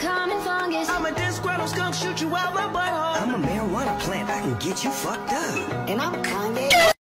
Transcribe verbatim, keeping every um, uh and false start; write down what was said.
common fungus. I'm a disgruntled skunk, shoot you out my butthole. I'm a marijuana plant, I can get you fucked up. And I'm Kanye.